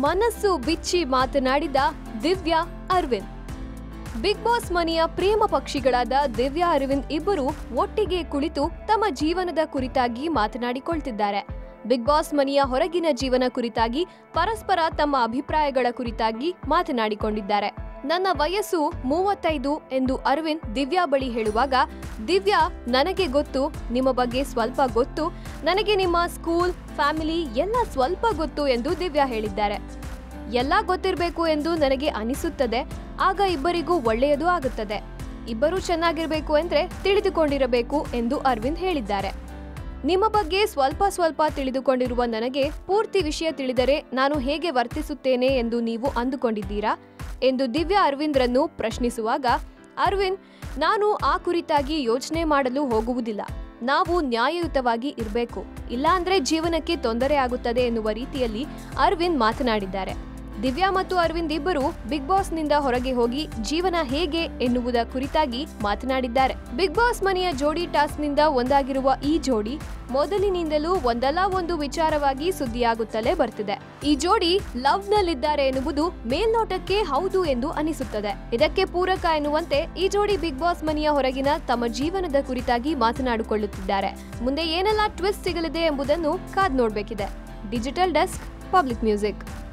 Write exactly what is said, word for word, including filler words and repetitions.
ಮನಸ್ಸು ಬಿಚ್ಚಿ ಮಾತನಾಡಿದ ದಿವ್ಯಾ ಅರವಿಂದ್. ಬಿಗ್ ಬಾಸ್ ಮನೆಯ ಪ್ರೇಮ ಪಕ್ಷಿಗಳಾದ ದಿವ್ಯಾ ಅರವಿಂದ್ ಇಬ್ಬರು ಒಟ್ಟಿಗೆ ಕುಳಿತು ತಮ್ಮ ಜೀವನದ ಕುರಿತಾಗಿ ಮಾತನಾಡಿಕೊಳ್ತಿದ್ದಾರೆ. ಬಿಗ್ ಬಾಸ್ ಮನೆಯ ಹೊರಗಿನ ಜೀವನ ಕುರಿತಾಗಿ ಪರಸ್ಪರ ತಮ್ಮ ಅಭಿಪ್ರಾಯಗಳ ಕುರಿತಾಗಿ ಮಾತನಾಡಿಕೊಂಡಿದ್ದಾರೆ. ನನ್ನ ವಯಸ್ಸು ಮೂವತ್ತೈದು ಎಂದು ಅರವಿಂದ್ ದಿವ್ಯಾ ಬಳಿ ಹೇಳುವಾಗ, ದಿವ್ಯಾ, ನನಗೆ ಗೊತ್ತು, ನಿಮ್ಮ ಬಗ್ಗೆ ಸ್ವಲ್ಪ ಗೊತ್ತು, ನನಗೆ ನಿಮ್ಮ ಸ್ಕೂಲ್, ಫ್ಯಾಮಿಲಿ ಎಲ್ಲ ಸ್ವಲ್ಪ ಗೊತ್ತು ಎಂದು ದಿವ್ಯಾ ಹೇಳಿದ್ದಾರೆ. ಎಲ್ಲ ಗೊತ್ತಿರಬೇಕು ಎಂದು ನನಗೆ ಅನಿಸುತ್ತದೆ. ಆಗ ಇಬ್ಬರಿಗೂ ಒಳ್ಳೆಯದು ಆಗುತ್ತದೆ. ಇಬ್ಬರೂ ಚೆನ್ನಾಗಿರಬೇಕು ಅಂದ್ರೆ ತಿಳಿದುಕೊಂಡಿರಬೇಕು ಎಂದು ಅರವಿಂದ್ ಹೇಳಿದ್ದಾರೆ. ನಿಮ್ಮ ಬಗ್ಗೆ ಸ್ವಲ್ಪ ಸ್ವಲ್ಪ ತಿಳಿದುಕೊಂಡಿರುವ ನನಗೆ ಪೂರ್ತಿ ವಿಷಯ ತಿಳಿದರೆ ನಾನು ಹೇಗೆ ವರ್ತಿಸುತ್ತೇನೆ ಎಂದು ನೀವು ಅಂದುಕೊಂಡಿದ್ದೀರಾ ಎಂದು ದಿವ್ಯಾ ಅರವಿಂದ್ರನ್ನು ಪ್ರಶ್ನಿಸುವಾಗ, ಅರವಿಂದ್, ನಾನು ಆ ಕುರಿತಾಗಿ ಯೋಚನೆ ಮಾಡಲು ಹೋಗುವುದಿಲ್ಲ. ನಾವು ನ್ಯಾಯಯುತವಾಗಿ ಇರಬೇಕು, ಇಲ್ಲಾಂದ್ರೆ ಜೀವನಕ್ಕೆ ತೊಂದರೆ ಆಗುತ್ತದೆ ಎನ್ನುವ ರೀತಿಯಲ್ಲಿ ಅರವಿಂದ್ ಮಾತನಾಡಿದ್ದಾರೆ. ದಿವ್ಯಾ ಮತ್ತು ಅರವಿಂದ್ ಇಬ್ಬರು ಬಿಗ್ ಬಾಸ್ ನಿಂದ ಹೊರಗೆ ಹೋಗಿ ಜೀವನ ಹೇಗೆ ಎನ್ನುವುದ ಕುರಿತಾಗಿ ಮಾತನಾಡಿದ್ದಾರೆ. ಬಿಗ್ ಬಾಸ್ ಮನೆಯ ಜೋಡಿ ಟಾಸ್ಕ್ ನಿಂದ ಒಂದಾಗಿರುವ ಈ ಜೋಡಿ ಮೊದಲಿನಿಂದಲೂ ಒಂದಲ್ಲ ಒಂದು ವಿಚಾರವಾಗಿ ಸುದ್ದಿಯಾಗುತ್ತಲೇ ಬರ್ತಿದೆ. ಈ ಜೋಡಿ ಲವ್ ನಲ್ಲಿದ್ದಾರೆ ಎನ್ನುವುದು ಮೇಲ್ನೋಟಕ್ಕೆ ಹೌದು ಎಂದು ಅನಿಸುತ್ತದೆ. ಇದಕ್ಕೆ ಪೂರಕ ಎನ್ನುವಂತೆ ಈ ಜೋಡಿ ಬಿಗ್ ಬಾಸ್ ಮನೆಯ ಹೊರಗಿನ ತಮ್ಮ ಜೀವನದ ಕುರಿತಾಗಿ ಮಾತನಾಡಿಕೊಳ್ಳುತ್ತಿದ್ದಾರೆ. ಮುಂದೆ ಏನೆಲ್ಲ ಟ್ವಿಸ್ಟ್ ಸಿಗಲಿದೆ ಎಂಬುದನ್ನು ಕಾದ್ ನೋಡಬೇಕಿದೆ. Digital desk, public music.